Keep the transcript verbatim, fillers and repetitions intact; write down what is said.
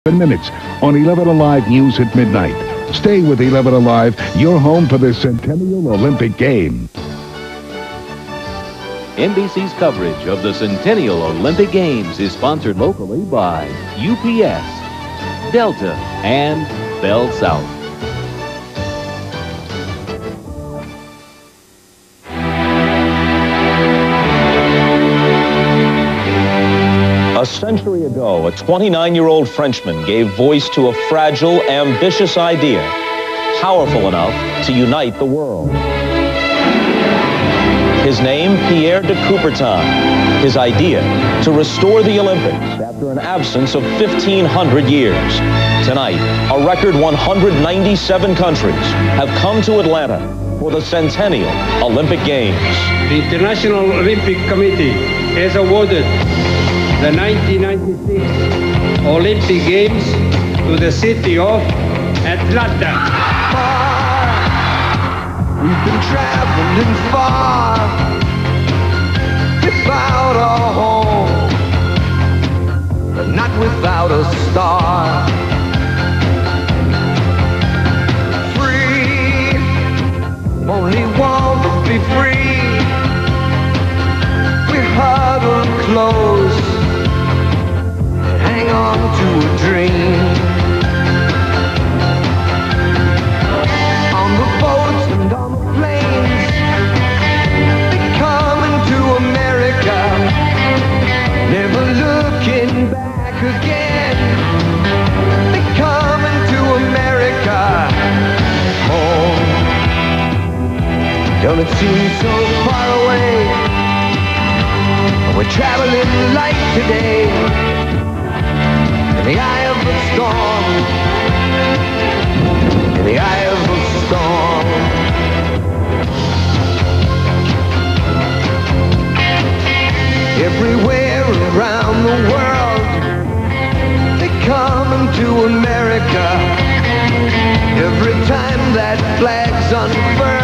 minutes on eleven Alive News at midnight. Stay with eleven Alive, your home for the Centennial Olympic Games. N B C's coverage of the Centennial Olympic Games is sponsored locally by U P S, Delta, and Bell South. A century ago, a twenty-nine-year-old Frenchman gave voice to a fragile, ambitious idea, powerful enough to unite the world. His name, Pierre de Coubertin. His idea, to restore the Olympics after an absence of fifteen hundred years. Tonight, a record one hundred ninety-seven countries have come to Atlanta for the Centennial Olympic Games. The International Olympic Committee has awarded the nineteen ninety-six Olympic Games to the city of Atlanta. We've been traveling far, without a home, but not without a star. Free, only want to be free. We huddle close, hang on to a dream. On the boats and on the planes, they come into America, never looking back again. They come into America, home. Don't it seem so far away? We're traveling light today, in the eye of the storm, in the eye of the storm. Everywhere around the world, they come into America. Every time that flag's unfurled,